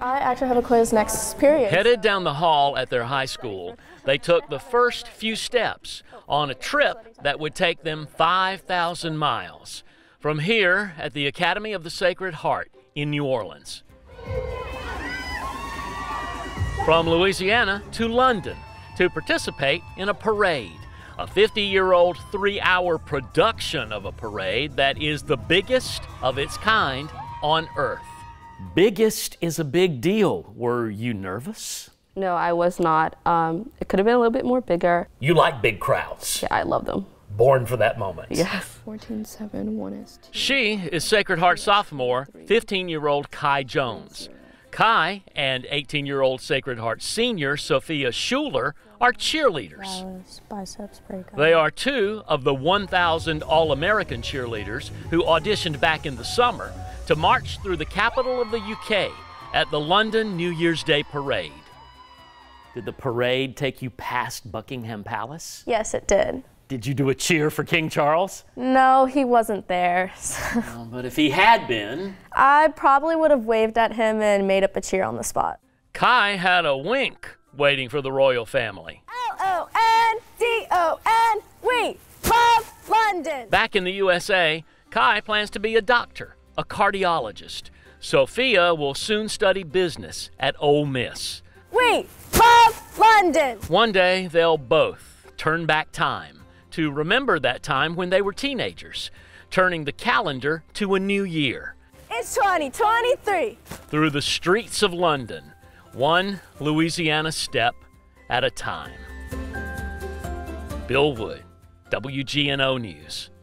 I actually have a quiz next period. Headed down the hall at their high school, they took the first few steps on a trip that would take them 5,000 miles from here at the Academy of the Sacred Heart in New Orleans. From Louisiana to London to participate in a parade, a 50-year-old 3-hour production of a parade that is the biggest of its kind on Earth. Biggest is a big deal. Were you nervous? No, I was not. It could have been a little bit more bigger. You like big crowds. Yeah, I love them. Born for that moment. Yes. 14-7, 1 is 2. She is Sacred Heart sophomore, 15-year-old Kai Jones. Kai and 18-year-old Sacred Heart senior Sophia Schuler are cheerleaders. Biceps breakup. They are 2 of the 1,000 All-American cheerleaders who auditioned back in the summer to march through the capital of the UK at the London New Year's Day Parade. Did the parade take you past Buckingham Palace? Yes, it did. Did you do a cheer for King Charles? No, he wasn't there. Well, but if he had been, I probably would have waved at him and made up a cheer on the spot. Kai had a wink waiting for the royal family. L-O-N-D-O-N, we love London! Back in the USA, Kai plans to be a doctor, a cardiologist. Sophia will soon study business at Ole Miss. We love London! One day, they'll both turn back time to remember that time when they were teenagers, turning the calendar to a new year. It's 2023! Through the streets of London, one Louisiana step at a time. Bill Wood, WGNO News.